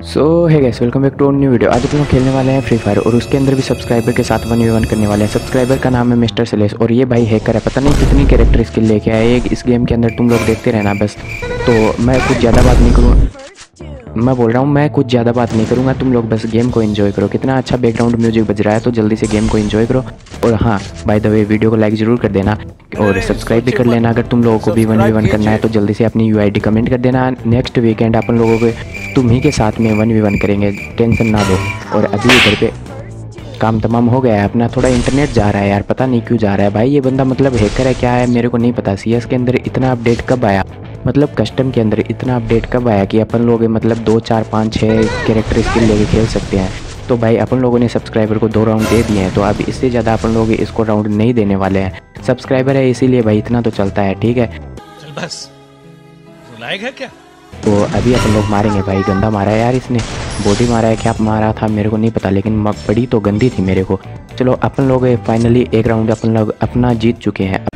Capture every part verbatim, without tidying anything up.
सो है guys, welcome back to new video. आज अपन लोग खेलने वाले हैं फ्री फायर और उसके अंदर भी सब्सक्राइबर के साथ वन वी वन करने वाले हैं। सब्सक्राइबर का नाम है मिस्टर सेलेस और ये भाई हैकर है, पता नहीं कितनी कैरेक्टर स्किल लेके आए इस गेम के अंदर। तुम लोग देखते रहना बस। तो मैं कुछ ज़्यादा बात नहीं करूँगा, मैं बोल रहा हूँ मैं कुछ ज़्यादा बात नहीं करूँगा, तुम लोग बस गेम को एंजॉय करो। कितना अच्छा बैकग्राउंड म्यूजिक बज रहा है, तो जल्दी से गेम को एंजॉय करो। और हाँ, बाय द वे वीडियो को लाइक ज़रूर कर देना और सब्सक्राइब भी कर लेना। अगर तुम लोगों को भी वन वी वन करना है तो जल्दी से अपनी यू आई डी कमेंट कर देना। नेक्स्ट वीकेंड अपन लोगों को तुम ही के साथ में वन वी वन करेंगे, टेंशन ना दो। और अभी इधर पे काम तमाम हो गया है अपना, थोड़ा इंटरनेट जा रहा है यार, पता नहीं क्यों जा रहा है भाई। ये बंदा मतलब हैकर है क्या है मेरे को नहीं पता। सी एस के अंदर इतना अपडेट कब आया, मतलब कस्टम के अंदर इतना अपडेट कब आया कि अपन लोग मतलब दो चार पाँच छः कैरेक्टर स्किल लेके खेल सकते हैं। तो भाई अपन लोगों ने सब्सक्राइबर को दो राउंड दे दिए हैं, तो अब इससे ज़्यादा अपन लोग इसको राउंड नहीं देने वाले हैं। सब्सक्राइबर है इसीलिए भाई इतना तो चलता है, ठीक है। चल बस, रुलाएगा क्या? तो अभी अपन लोग मारेंगे भाई। गंदा मारा है यार इसने, बॉडी मारा है क्या मारा था मेरे को नहीं पता, लेकिन बड़ी तो गंदी थी मेरे को। चलो अपन लोग फाइनली एक राउंड अपन लोग अपना जीत चुके हैं।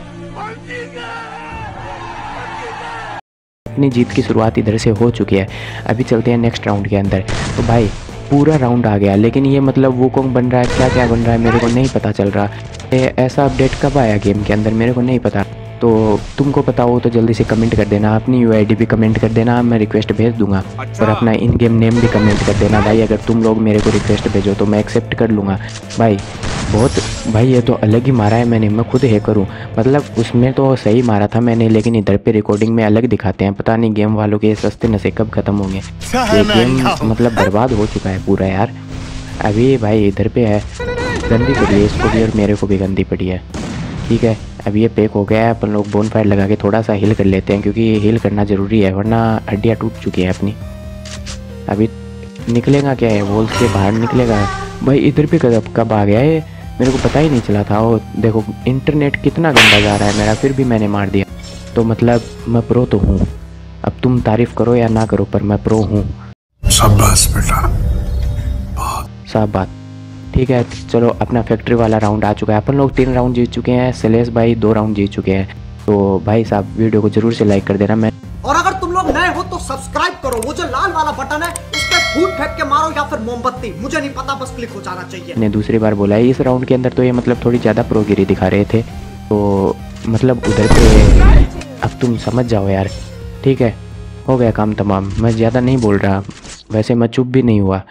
अपनी जीत की शुरुआत इधर से हो चुकी है। अभी चलते हैं नेक्स्ट राउंड के अंदर। तो भाई पूरा राउंड आ गया, लेकिन ये मतलब वो कौन बन रहा है, क्या क्या बन रहा है मेरे को नहीं पता चल रहा। ऐसा अपडेट कब आया गेम के अंदर मेरे को नहीं पता। तो तुमको पता हो तो जल्दी से कमेंट कर देना, अपनी यू आई डी भी कमेंट कर देना, मैं रिक्वेस्ट भेज दूंगा। अच्छा। और अपना इन गेम नेम भी कमेंट कर देना भाई। अगर तुम लोग मेरे को रिक्वेस्ट भेजो तो मैं एक्सेप्ट कर लूँगा भाई। बहुत भाई ये तो अलग ही मारा है मैंने, मैं खुद हैकर हूँ। मतलब उसमें तो सही मारा था मैंने, लेकिन इधर पे रिकॉर्डिंग में अलग दिखाते हैं। पता नहीं गेम वालों के सस्ते नशे कब ख़त्म होंगे। ये गेम मतलब बर्बाद हो चुका है पूरा यार। अभी भाई इधर पे है, गंदी पड़ी है इसको भी और मेरे को भी गंदी पड़ी है, ठीक है। अभी ये पैक हो गया है, अपन लोग बोन फायर लगा के थोड़ा सा हील कर लेते हैं, क्योंकि हील करना ज़रूरी है वरना हड्डियाँ टूट चुकी है अपनी। अभी निकलेगा क्या है, वॉल्स के बाहर निकलेगा भाई। इधर पे कब कब आ गया है मेरे को पता ही नहीं चला था। वो देखो इंटरनेट कितना गंदा जा रहा है मेरा, फिर भी मैंने मार दिया। तो मतलब मैं प्रो तो हूँ, अब तुम तारीफ़ करो या ना करो पर मैं प्रो हूँ। शाबाश बेटा, साफ बात, ठीक है। चलो अपना फैक्ट्री वाला राउंड आ चुका है। अपन लोग तीन राउंड जीत चुके हैं, सेलेस भाई दो राउंड जीत चुके हैं। तो भाई साहब वीडियो को जरूर से लाइक कर देना। मैं और अगर तुम लोग नए हो तो सब्सक्राइब करो, वो जो लाल वाला बटन है उस पे फूट फेंक के मारो या फिर मोमबत्ती, मुझे नहीं पता, बस क्लिक हो जाना चाहिए। ने दूसरी बार बोला है इस राउंड के अंदर, तो ये मतलब थोड़ी ज़्यादा प्रोगिरी दिखा रहे थे। तो मतलब उधर पे अब तुम समझ जाओ यार, ठीक है। हो गया काम तमाम, मैं ज़्यादा नहीं बोल रहा, वैसे मैं चुप भी नहीं हुआ।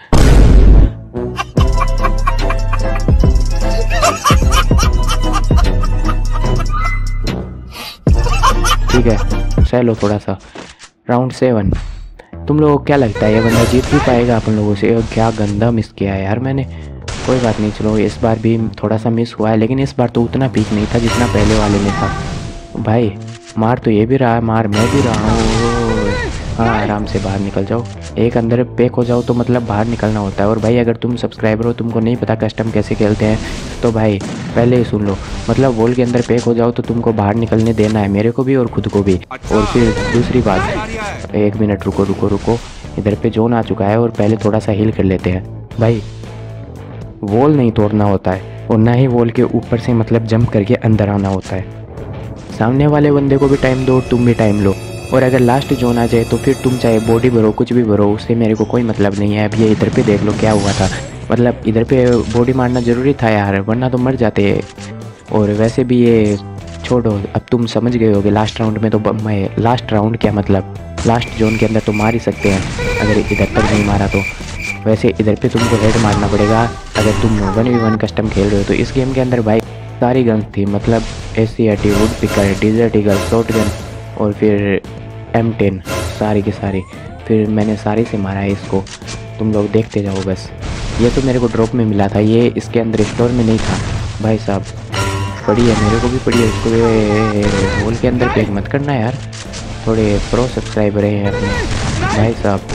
ठीक है, सह लो थोड़ा सा। राउंड सेवन, तुम लोगों को क्या लगता है ये बंदा जीत भी पाएगा अपन लोगों से? और क्या गंदा मिस किया है यार मैंने। कोई बात नहीं, चलो इस बार भी थोड़ा सा मिस हुआ है, लेकिन इस बार तो उतना पीक नहीं था जितना पहले वाले में था भाई। मार तो ये भी रहा है, मार मैं भी रहा हूँ। हाँ आराम से बाहर निकल जाओ, एक अंदर पैक हो जाओ तो मतलब बाहर निकलना होता है। और भाई अगर तुम सब्सक्राइबर हो, तुमको नहीं पता कस्टम कैसे खेलते हैं, तो भाई पहले ही सुन लो। मतलब वॉल के अंदर पैक हो जाओ तो तुमको बाहर निकलने देना है, मेरे को भी और खुद को भी। और फिर दूसरी बात, एक मिनट रुको रुको रुको, इधर पे जोन आ चुका है और पहले थोड़ा सा हील कर लेते हैं भाई। वॉल नहीं तोड़ना होता है और ना ही वॉल के ऊपर से मतलब जंप करके अंदर आना होता है। सामने वाले बंदे को भी टाइम दो, तुम भी टाइम लो। और अगर लास्ट जोन आ जाए तो फिर तुम चाहे बॉडी भरो कुछ भी भरो, उससे मेरे को कोई मतलब नहीं है। अब ये इधर पे देख लो क्या हुआ था, मतलब इधर पे बॉडी मारना ज़रूरी था यार, वरना तो मर जाते। और वैसे भी ये छोड़ो, अब तुम समझ गए होगे लास्ट राउंड में तो मैं, लास्ट राउंड क्या मतलब लास्ट जोन के अंदर तो मार ही सकते हैं अगर इधर तक नहीं मारा तो। वैसे इधर पे तुमको हेड मारना पड़ेगा अगर तुम वन वी वन कस्टम खेल रहे हो। तो इस गेम के अंदर भाई सारी गन्स थी, मतलब S C R T, wood picker, desert eagle, short gun और फिर एम टेन, सारी की सारी। फिर मैंने सारी से मारा है इसको, तुम लोग देखते जाओ बस। ये तो मेरे को ड्रॉप में मिला था, ये इसके अंदर स्टोर में नहीं था भाई साहब। पड़ी है मेरे को भी पड़ी है, इसको होल के अंदर पैक मत करना यार, थोड़े प्रो सब्सक्राइबर हैं अपने भाई साहब।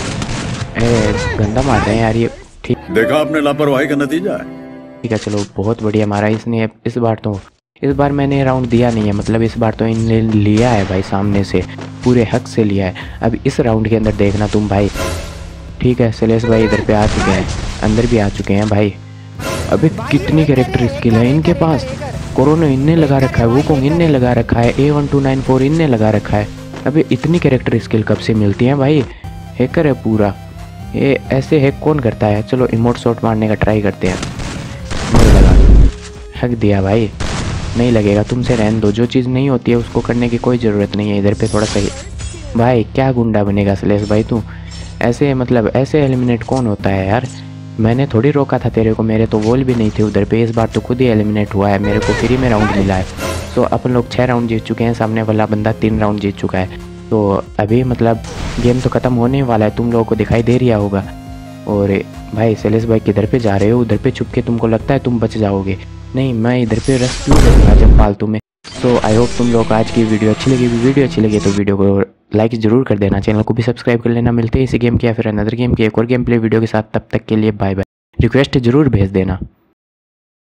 ए गंदा मार रहे हैं यार ये, ठीक देखा आपने लापरवाही का नतीजा है। ठीक है चलो बहुत बढ़िया मारा इसने। इस बार तो इस बार मैंने राउंड दिया नहीं है, मतलब इस बार तो इनने लिया है भाई, सामने से पूरे हक से लिया है। अब इस राउंड के अंदर देखना तुम भाई, ठीक है। सेलेस भाई इधर पे आ चुके हैं, अंदर भी आ चुके हैं भाई। अबे कितनी कैरेक्टर स्किल है इनके पास, कोरोना इनने लगा रखा है, वो कौन इनने लगा रखा है, A one two nine four इनने लगा रखा है। अबे इतनी कैरेक्टर स्किल कब से मिलती हैं भाई, हैकर है पूरा। ये ऐसे हैक कौन करता है? चलो इमोट शॉट मारने का ट्राई करते हैं। नहीं लगा, हक दिया भाई, नहीं लगेगा, तुमसे रहने दो। जो चीज़ नहीं होती है उसको करने की कोई ज़रूरत नहीं है। इधर पे थोड़ा सही भाई, क्या गुंडा बनेगा स्लेश भाई तू? ऐसे मतलब ऐसे एलिमिनेट कौन होता है यार? मैंने थोड़ी रोका था तेरे को, मेरे तो वॉल भी नहीं थे उधर पे। इस बार तो खुद ही एलिमिनेट हुआ है, मेरे को फ्री में राउंड मिला है। तो अपन लोग छः राउंड जीत चुके हैं, सामने वाला बंदा तीन राउंड जीत चुका है। तो अभी मतलब गेम तो ख़त्म होने वाला है, तुम लोगों को दिखाई दे रहा होगा। और भाई सेलेस भाई किधर पे जा रहे हो? उधर पे छुप के तुमको लगता है तुम बच जाओगे? नहीं, मैं इधर पे रेस्क्यू करूँगा जब फालतू में। सो आई होप तुम लोग को आज की वीडियो अच्छी लगी। वीडियो अच्छी लगी तो वीडियो को लाइक ज़रूर कर देना, चैनल को भी सब्सक्राइब कर लेना। मिलते हैं इसी गेम के या फिर अनदर गेम के एक और गेम प्ले वीडियो के साथ, तब तक के लिए बाय बाय। रिक्वेस्ट ज़रूर भेज देना।